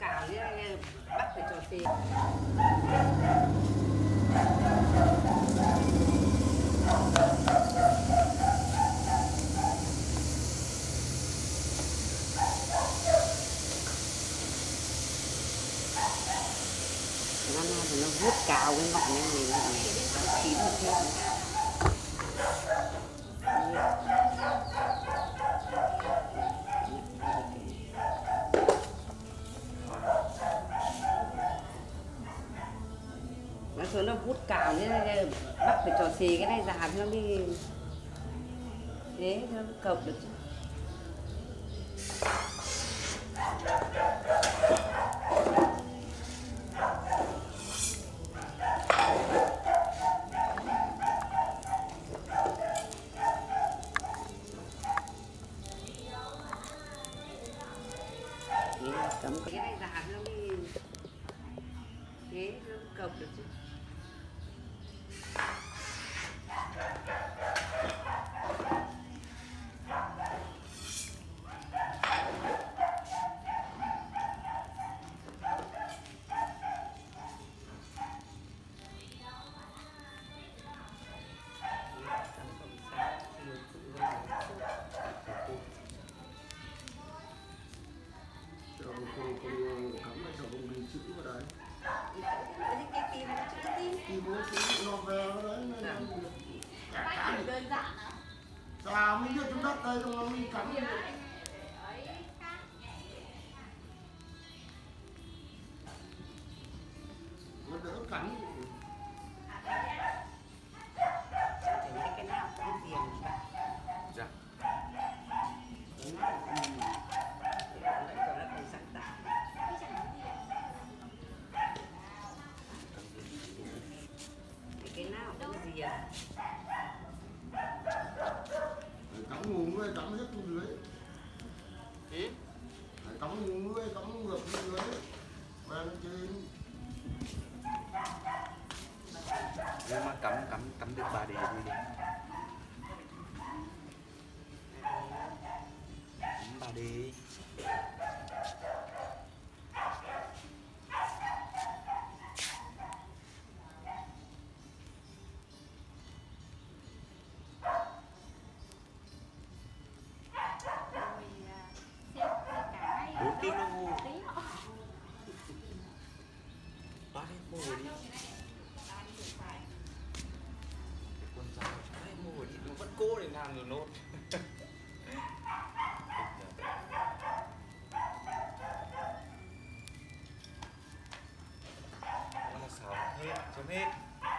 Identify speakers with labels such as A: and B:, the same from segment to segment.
A: cào chứ bắt phải cho xì. Năm nay thì nó hút cào cái ngọn này chín một thêm. Nó xuống nó hút cào chứ bắt phải trò xì cái này già thì nó đi thế nó cộc được chứ. Cấm cái này già thì nó đi thế nó cộc được chứ.
B: Đơn giản à? Sao mình đưa trong đất đây xong mình cắm lên. Nó đỡ cắn.
A: Cái nào cũng tiền bạn.
C: Dạ.
A: Cái nào cũng gì à?
B: Cắm nguồn nuôi cắm hết xuống dưới. Cắm nguồn nuôi cắm ngược xuống dưới. Và nó trên.
C: Nhưng mà cắm được 3 đế đi đi. Cắm 3 đế. Tiếng nó ngu. Bác hết mồ đi. Con trai hết mồ đi. Nó vẫn cố để làm rồi nốt. Nó là xào hết, chấm hết.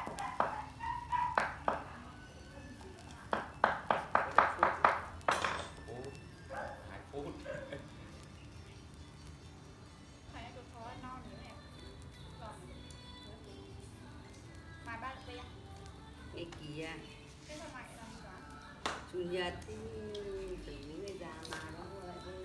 A: Cái kia chủ nhật thì từ những người già mà nó mua lại thôi.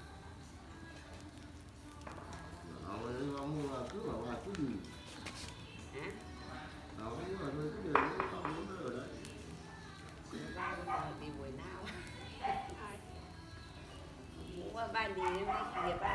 B: Ông là cứ bảo là cứ gì?
A: Hả?
B: Ông là nơi cái điều đấy không nó ở đấy.
A: Ra bây giờ thì buổi nào? Mua ba đi mới kịp ba.